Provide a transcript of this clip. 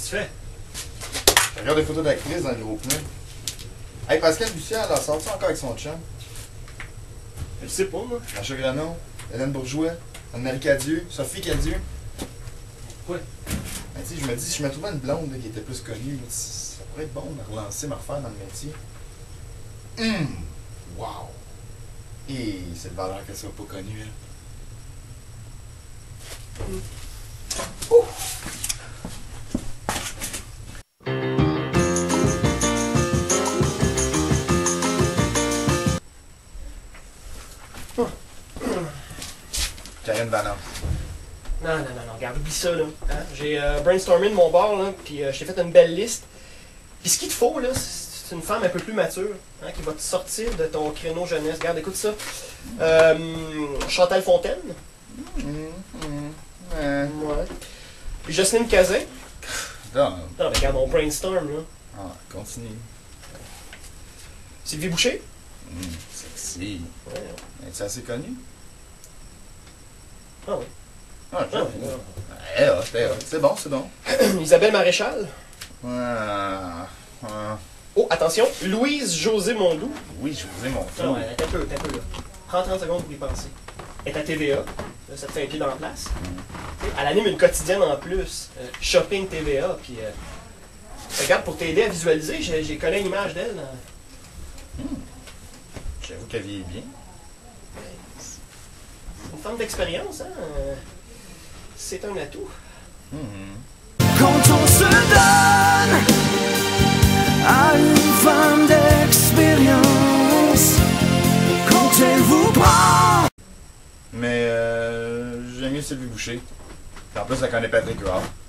Qu'est-ce que tu fais? Je regarde des photos d'actrices dans le gros pneu. Hey, Pascal Bussière, elle a sorti encore avec son chum. Je sais pas, moi. Macha Grano, Hélène Bourgeois, Anne-Marie Cadieux, Sophie Cadieux. Ouais. Ben, tu sais, je me dis, si je me trouvais une blonde là, qui était plus connue, ça pourrait être bon de me relancer, me refaire dans le métier. Wow! Et c'est de valeur qu'elle soit pas connue, elle. Karine Valence. Non, regarde, oublie ça, là. Hein? J'ai brainstormé de mon bord, là, puis je t'ai fait une belle liste. Puis ce qu'il te faut, là, c'est une femme un peu plus mature, hein, qui va te sortir de ton créneau jeunesse. Regarde, écoute ça. Chantal Fontaine. Ouais. Jocelyne Cazin. Non. Non, mais regarde, on brainstorm, là. Ah, continue. Sylvie Boucher. Sexy. Ouais. Es-tu assez connu? Ah oui. Ah, Ah, c'est bon, c'est bon. Isabelle Maréchal. Ah. Oh, attention, Louise José Mondou. Oui, je vous ai mon Non, t'as un peu, là. Prends 30 secondes pour y penser. Elle est à TVA. Là, ça te fait un pied dans la place. Elle anime une quotidienne en plus. Shopping TVA. Puis, regarde, pour t'aider à visualiser, j'ai collé une image d'elle. J'avoue qu'elle vieillit bien. Une forme d'expérience, hein? C'est un atout. Quand on se donne à une femme d'expérience, quand elle vous prend. Mais j'aime mieux Sylvie Boucher. En plus, elle connaît Patrick Huard.